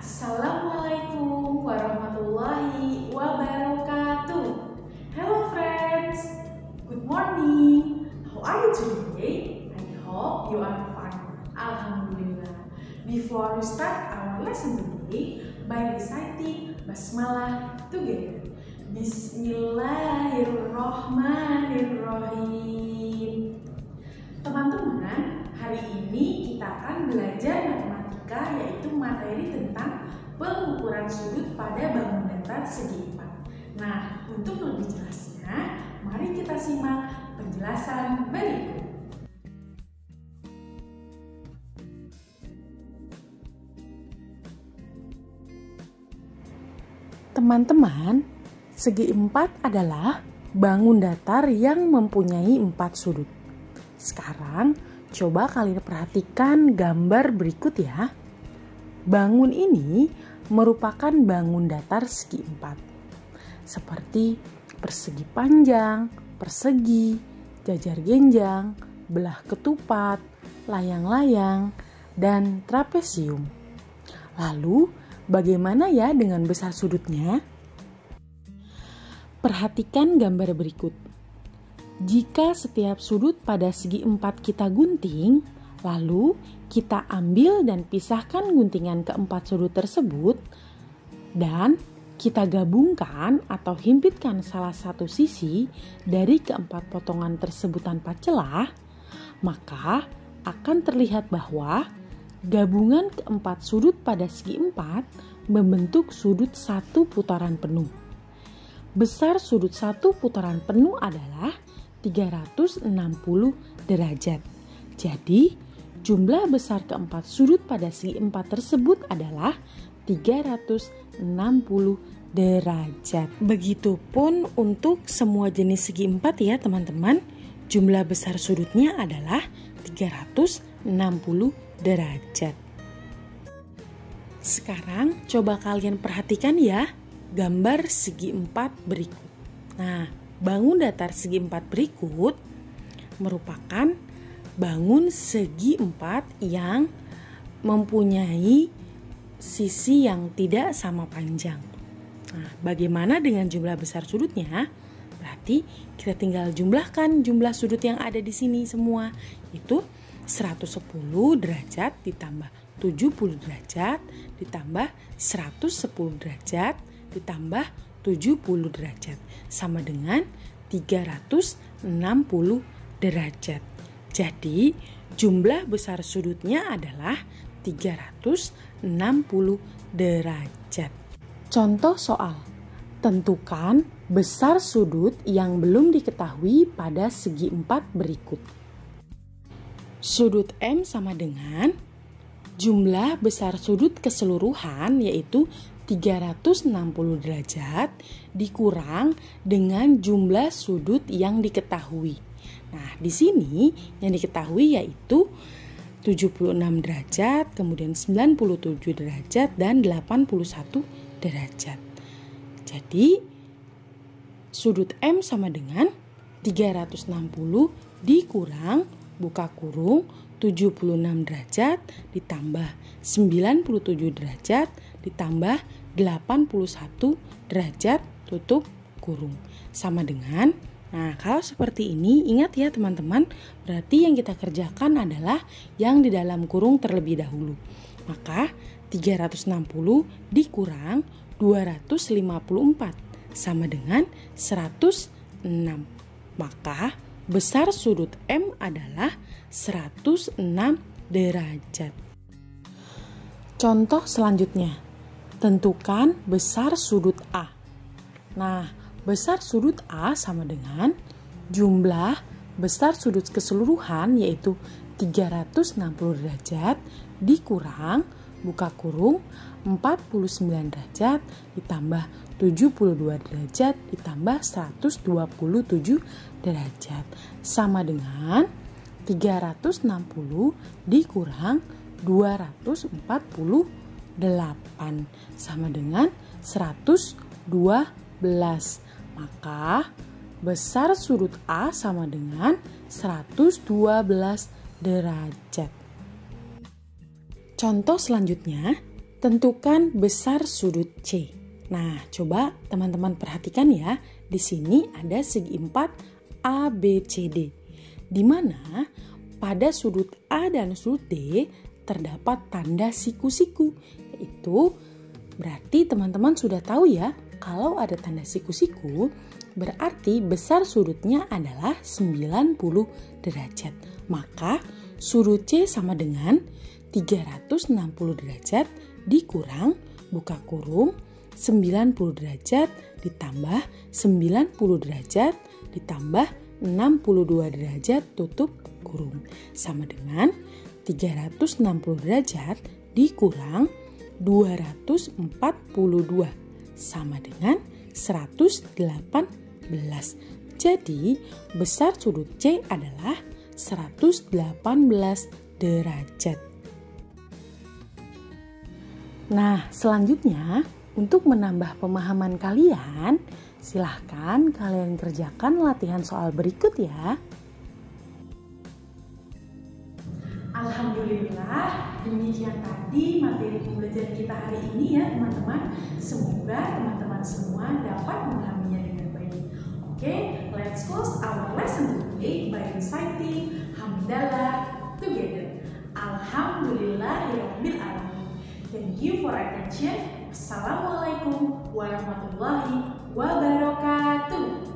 Assalamualaikum warahmatullahi wabarakatuh. Hello friends, good morning. How are you today? I hope you are fine. Alhamdulillah. Before we start our lesson today by reciting basmalah together. Bismillahirrahmanirrahim. Teman-teman, hari ini kita akan belajar matematika, yaitu materi tentang pengukuran sudut pada bangun datar segi 4. Nah, untuk lebih jelasnya, mari kita simak penjelasan berikut. Teman-teman, segi 4 adalah bangun datar yang mempunyai 4 sudut. Sekarang, coba kalian perhatikan gambar berikut ya. Bangun ini merupakan bangun datar segi 4. Seperti persegi panjang, persegi, jajar genjang, belah ketupat, layang-layang, dan trapesium. Lalu, bagaimana ya dengan besar sudutnya? Perhatikan gambar berikut. Jika setiap sudut pada segi 4 kita gunting, lalu kita ambil dan pisahkan guntingan keempat sudut tersebut, dan kita gabungkan atau himpitkan salah satu sisi dari keempat potongan tersebut tanpa celah, maka akan terlihat bahwa gabungan keempat sudut pada segi 4 membentuk sudut satu putaran penuh. Besar sudut satu putaran penuh adalah 360 derajat. Jadi, jumlah besar keempat sudut pada segi 4 tersebut adalah 360 derajat. Begitupun untuk semua jenis segi 4 ya teman-teman. Jumlah besar sudutnya adalah 360 derajat. Sekarang coba kalian perhatikan ya gambar segi 4 berikut. Nah, bangun datar segi 4 berikut merupakan bangun segi 4 yang mempunyai sisi yang tidak sama panjang. Nah, bagaimana dengan jumlah besar sudutnya? Berarti kita tinggal jumlahkan jumlah sudut yang ada di sini semua. Itu 110 derajat ditambah 70 derajat ditambah 110 derajat ditambah 70 derajat sama dengan 360 derajat. Jadi jumlah besar sudutnya adalah 360 derajat. Contoh soal. Tentukan besar sudut yang belum diketahui pada segi 4 berikut. Sudut M sama dengan jumlah besar sudut keseluruhan yaitu 360 derajat dikurang dengan jumlah sudut yang diketahui. Nah, di sini yang diketahui yaitu 76 derajat, kemudian 97 derajat, dan 81 derajat. Jadi, sudut M sama dengan 360 dikurang, buka kurung, 76 derajat ditambah 97 derajat ditambah 81 derajat tutup kurung sama dengan, nah kalau seperti ini ingat ya teman-teman, berarti yang kita kerjakan adalah yang di dalam kurung terlebih dahulu. Maka 360 dikurang 254 sama dengan 106. Maka besar sudut M adalah 106 derajat. Contoh selanjutnya, tentukan besar sudut A. Nah, besar sudut A sama dengan jumlah besar sudut keseluruhan yaitu 360 derajat dikurang, buka kurung, 49 derajat ditambah 72 derajat ditambah 127 derajat sama dengan 360 dikurang 248 sama dengan 112. Maka besar sudut A sama dengan 112 derajat. Contoh selanjutnya, Tentukan besar sudut C. Nah, coba teman-teman perhatikan ya. Di sini ada segi 4 ABCD, di mana pada sudut A dan sudut D terdapat tanda siku-siku. Yaitu berarti teman-teman sudah tahu ya, kalau ada tanda siku-siku berarti besar sudutnya adalah 90 derajat. Maka sudut C sama dengan 360 derajat dikurang buka kurung 90 derajat ditambah 90 derajat ditambah 62 derajat tutup kurung sama dengan 360 derajat dikurang 242 sama dengan 118. Jadi besar sudut C adalah 118 derajat. Nah, selanjutnya untuk menambah pemahaman kalian, silahkan kalian kerjakan latihan soal berikut ya. Alhamdulillah, demikian tadi materi pembelajaran kita hari ini ya teman-teman. Semoga teman-teman semua dapat memahaminya dengan baik. Oke, let's close our lesson today by reciting Hamdalah together. Alhamdulillahirabbil alamin. Thank you for attention. Assalamualaikum warahmatullahi wabarakatuh.